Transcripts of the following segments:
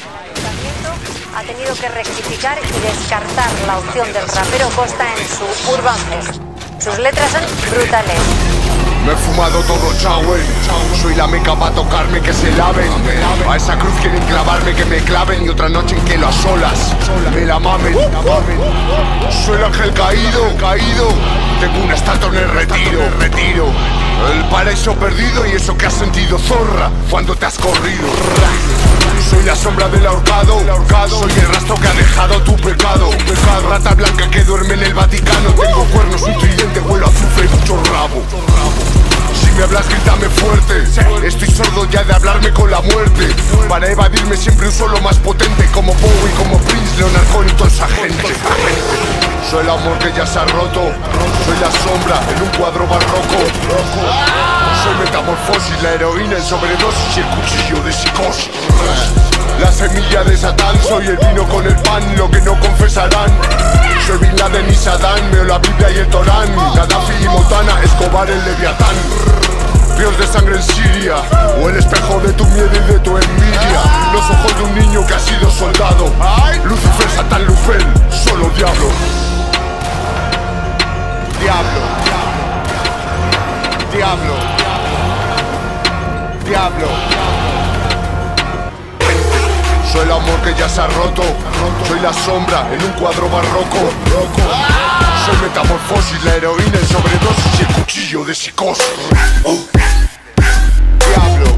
Ha tenido que rectificar y descartar la opción del rapero Costa en su Urban Fest. Sus letras son brutales. Me he fumado todo Chawel. Soy la meca pa' tocarme, que se laven. A esa cruz quieren clavarme, que me claven. Y otra noche en que lo a solas me la mamen. Soy el ángel caído. Tengo una estatua en el retiro. El paraíso perdido y eso que has sentido, zorra, cuando te has corrido. Soy la sombra del ahorcado. Soy el rastro que ha dejado tu pecado. Rata blanca que duerme en el Vaticano. Tengo cuernos, un tridente, vuelo azufre y mucho rabo. Si me hablas, grítame fuerte. Estoy sordo ya de hablarme con la muerte. Para evadirme siempre uso lo más potente, como Bowie, como Prince, Leonard Cohen y toda esa gente. Soy el amor que ya se ha roto. Soy la sombra en un cuadro barroco. Soy metamorfosis, la heroína en sobredosis y el cuchillo de psicosis. La semilla de Satán, soy el vino con el pan, lo que no confesarán. Soy Bin Laden y Saddam, veo la Biblia y el Torán. Gaddafi y Motana, Escobar el Leviatán. Ríos de sangre en Siria, o el espejo de tu miedo y de tu envidia. Los ojos de un niño que ha sido soldado. Lucifer, Satán, Luzbel, solo diablo. Diablo. Soy el amor que ya se ha roto. Soy la sombra en un cuadro barroco. Soy metamorfosis, la heroína en sobredosis y el cuchillo de psicosis. Diablo.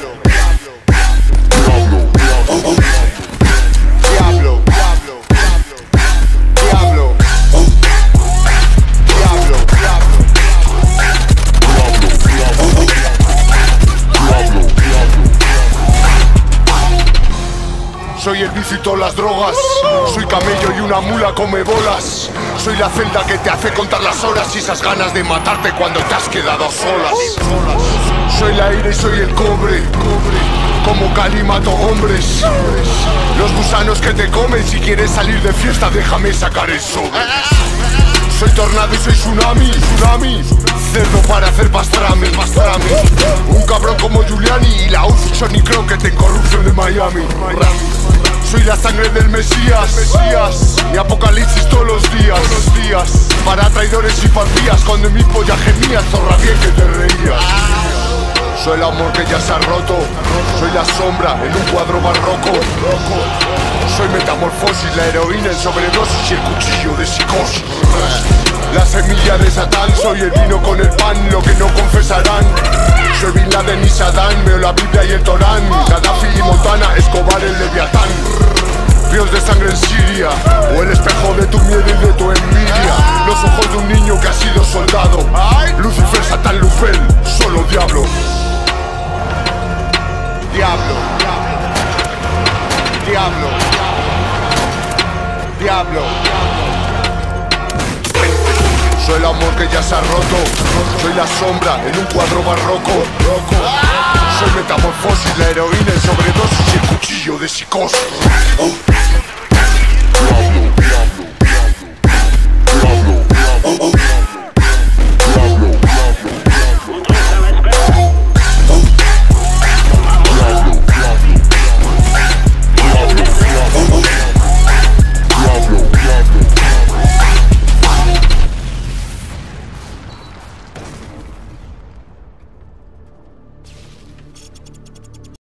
Soy el vicio y todas las drogas. Soy camello y una mula come bolas. Soy la celda que te hace contar las horas y esas ganas de matarte cuando te has quedado a solas. Soy el aire y soy el cobre. Como Cali mato hombres. Los gusanos que te comen, si quieres salir de fiesta déjame sacar el sobre. Soy tornado y soy tsunami. Cerdo para hacer pastrami. Un cabrón como Giuliani y la UCI Johnny Crockett en corrupción de Miami. Soy la sangre del Mesías. Mi apocalipsis todos los días. Para traidores y pandillas, cuando en mi polla gemías, zorra bien que te reías. Soy el amor que ya se ha roto. Soy la sombra en un cuadro barroco. Soy metamorfosis, la heroína en sobredosis y el cuchillo de psicosis. La semilla de Satán, soy el vino con el pan, lo que no confesarán. Soy Bin Laden y Saddam, veo la Biblia y el Torán. Gaddafi y Motana, Escobar el Leviatán. Ríos de sangre en Siria, o el espejo de tu miedo y de tu envidia. Los ojos de un niño que ha sido soldado. Lucifer, Satán, Luzbel, solo diablo. Soy el amor que ya se ha roto. Soy la sombra en un cuadro barroco. Soy metamorfosis, la heroína en sobredosis y el cuchillo de psicosis.